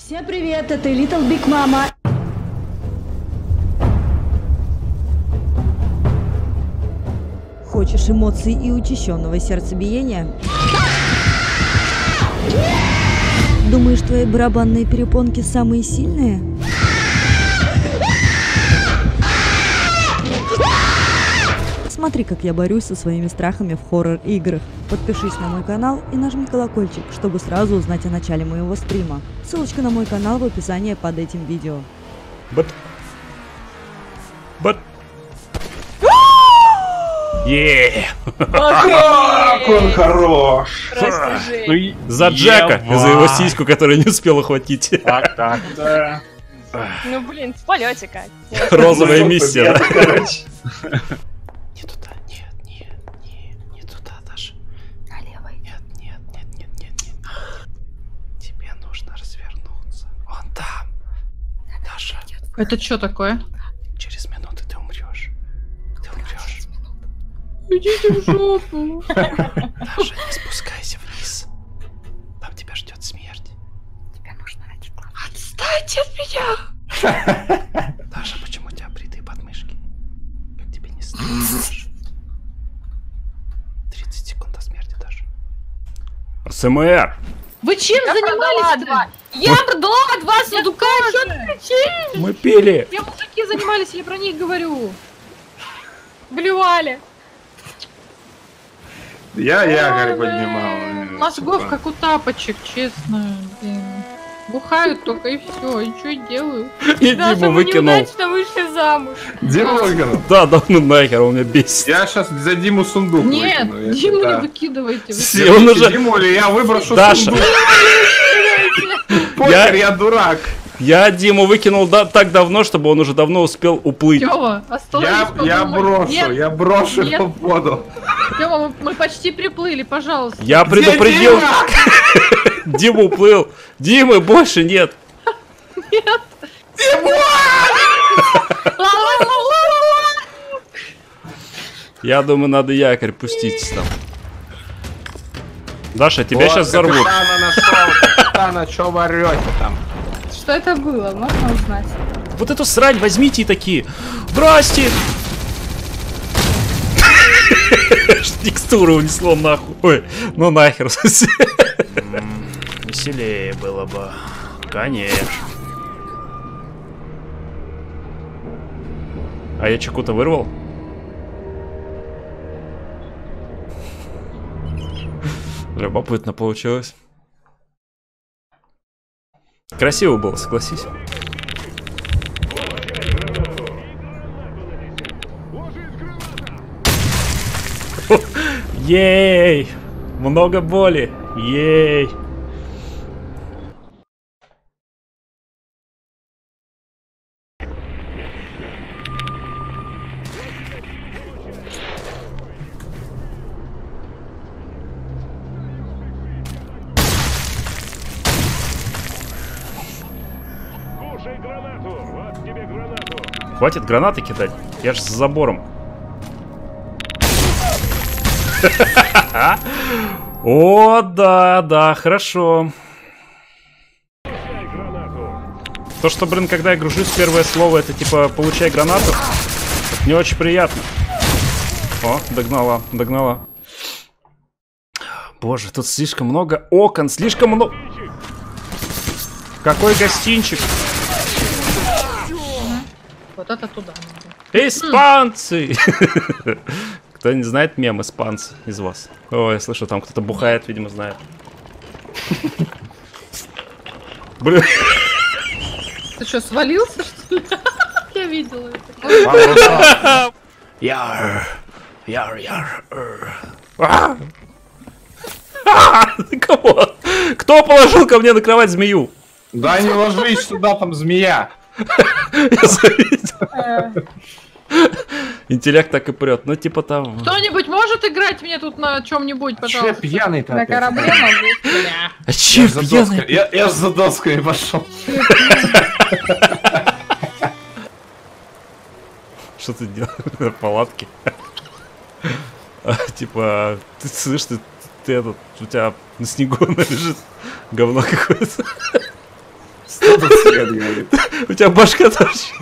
Всем привет, это Little Big Mama. Хочешь эмоций и учащенного сердцебиения? Думаешь, твои барабанные перепонки самые сильные? Смотри, как я борюсь со своими страхами в хоррор-играх. Подпишись на мой канал и нажми колокольчик, чтобы сразу узнать о начале моего стрима. Ссылочка на мой канал в описании под этим видео. Как он хорош! За Джека, за его сиську, которую не успел ухватить. Так, да. Ну блин, в полете как. Розовая миссия. Не туда, не туда даже. Налево. Нет. Тебе нужно развернуться. Вон там. Даша, Это что такое? через минуту ты умрешь. Ты умрешь. Идите в жопу. Даша, не спускайся вниз. Там тебя ждет смерть. Тебе нужно найти главное. Отстаньте от меня. Даша, почему у тебя бритые подмышки? Как тебе не стыдно? 30 секунд до смерти, Даша. СМР. Вы чем занимались-то? Я продала два сундука, что ты кричишь? Мы пили. Я мужики занимались, я про них говорю. Блювали. Я якорь поднимал. Мозгов как у тапочек, честно. Блин. Бухают только и все, и что делаю? И Даша, Диму мы выкинул. неудачно вышли замуж. Дима выкинул. Да, ну нахер, он меня бесит. Я сейчас за Диму сундук Нет, выкину, если Диму не да. выкидывайте. Все, он уже... Диму или я выброшу Даша. сундук. Покер, я дурак. Я Диму выкинул так давно, чтобы он уже давно успел уплыть. Тёма, остановись, Я подумай. брошу, Нет, я брошу нет. его в воду. Тёма, мы почти приплыли, пожалуйста. Я Где предупредил. Дима? Дима уплыл. Димы больше нет. Я думаю, надо якорь пустить там. Даша, тебя Вот, сейчас взорвут. Капитана нашел, капитана, чё варёте там? Что это было? Можно узнать? Вот эту срань возьмите и такие. Здрасте! Текстуру унесло нахуй. Ой, ну нахер. Веселее было бы. Конечно. А я чеку-то вырвал? Любопытно получилось. Красиво было, согласись. Ей! Много боли! Ей! Хватит гранаты кидать. Я же за забором. О, да, хорошо. То, что, блин, когда я гружусь, первое слово это типа «получай гранату», это не очень приятно. О, догнала. Боже, тут слишком много окон, слишком много... Какой гостинчик? Вот это туда надо. Испанцы! Кто не знает мем испанцы из вас? Ой, я слышу, там кто-то бухает, видимо, знает. Блин. Ты что, свалился, что ли? Я видела это. Яр. Кого? Кто положил ко мне на кровать змею? Да не ложись сюда, там змея. Я завидел. Интеллект так и прет. Ну, типа там... Кто-нибудь может играть мне тут на чем-нибудь, Че пожалуйста? пьяный-то На опять? корабле могу. А че пьяный? Я за доской пошел. Что ты делаешь на палатке? Типа, ты слышишь, ты этот, у тебя на снегу лежит говно какое-то. Тут свет горит. У тебя башка торчит.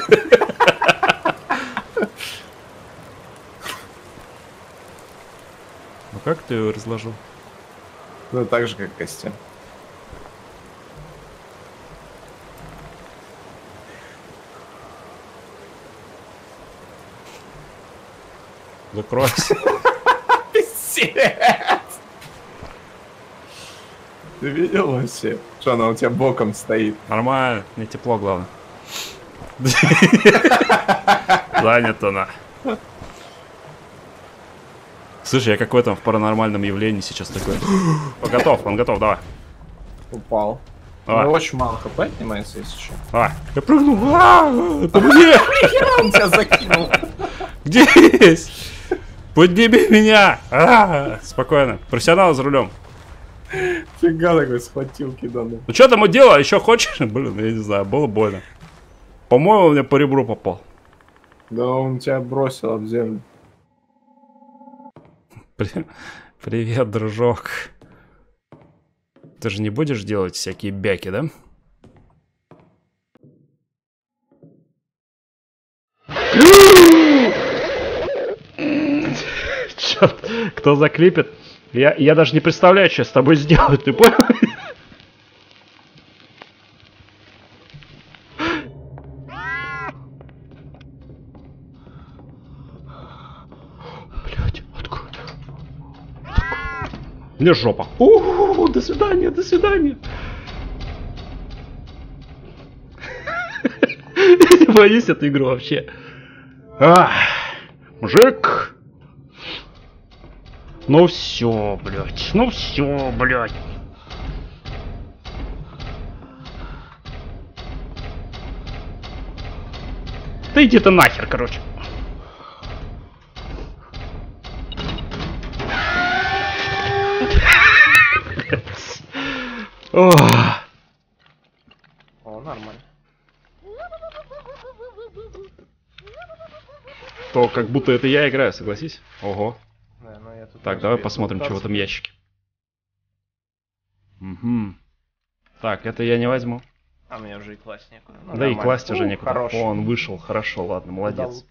Ну как ты его разложил? Ну, так же, как костюм. Закройся. Пиздец! Ты видел вообще? Что она у тебя боком стоит? Нормально, мне тепло, главное. Занято она. Слушай, я какой там в паранормальном явлении сейчас такой. Он готов, давай. Упал. Давай. Ну, очень мало хп отнимается, если что. Давай. Я прыгнул. Это мне! Он тебя закинул. Где есть? Подними меня! Спокойно. Профессионал за рулем. Фига такой схватил, киданул. Ну что там дело? Еще хочешь? Блин, я не знаю, было больно. По-моему, он мне по ребру попал. Да он тебя бросил об землю. Привет, дружок. Ты же не будешь делать всякие бяки, да? Черт, кто заклипит? Я даже не представляю, что я с тобой сделаю, ты понял? Блять, откуда? Мне жопа. До свидания, до свидания. Я не боюсь эту игру вообще. Мужик. Ну все, блядь. Ну все, блядь. Да иди ты нахер, короче. О, нормально. То как будто это я играю, согласись? Ого. Да, но я тут Так, давай посмотрим, что в этом ящике. Угу. Так, это я не возьму. А мне уже и класть некуда. Ну, Да нормально. и класть уже некуда. Хорош. О, он вышел, хорошо, ладно, молодец.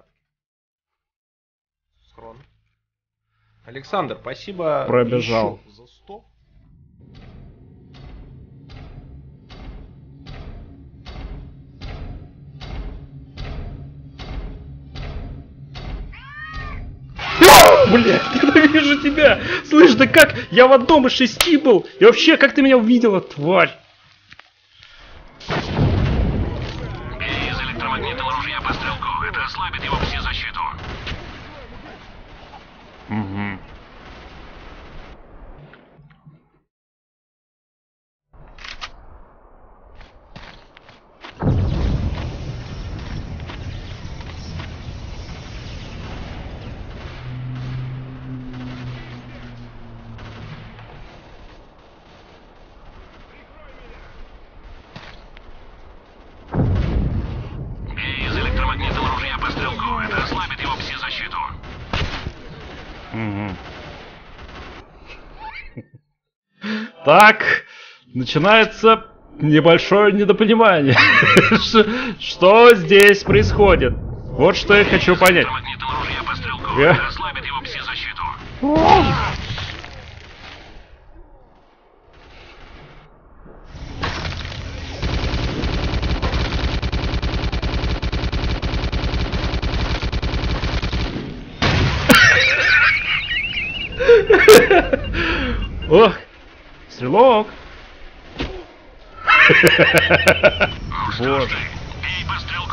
Схрон. Александр, спасибо. Пробежал. еще за 100. Блядь, ненавижу тебя! Слышь, да как? Я в одном из 6 был! И вообще, как ты меня увидела, тварь? Бей из электромагнитного ружья по стрелку. Это ослабит его пси-защиту. Угу. Бей из электромагнитного ружья по стрелку. Это ослабит его пси-защиту. Угу. Так, начинается небольшое недопонимание. Что здесь происходит? Вот что я хочу понять. Электромагнитного ружья по стрелку. Я- Это ослабит его пси-защиту. Ох, стрелок. Боже. Бей по стрелку.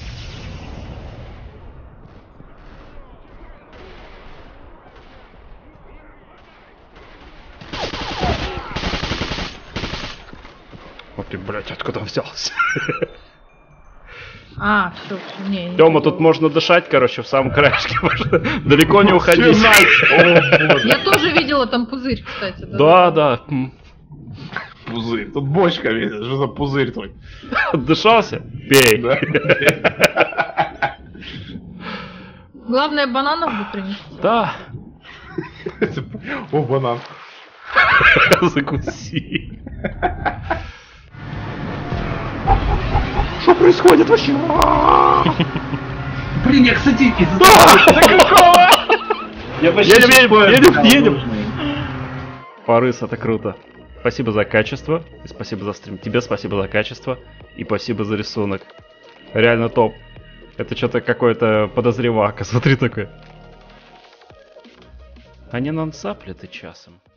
Вот ты, блядь, откуда он взялся? А, все, не. Тёма, тут можно дышать, короче, в самом краешке. Можно далеко не уходить. Я тоже видела там пузырь, кстати. Да, да. Пузырь. Тут бочка видишь, что за пузырь твой? Отдышался? Пей. Да? Главное, бананов бы принести. Да. О, банан. Закуси. происходит вообще? Блин, я, кстати, из-за Я почти Едем. Парыс, это круто. Спасибо за качество, и спасибо за стрим. Тебе спасибо за качество, и спасибо за рисунок. Реально топ. Это что-то какое-то подозревака, смотри такое. А не нон-сапли ты часом?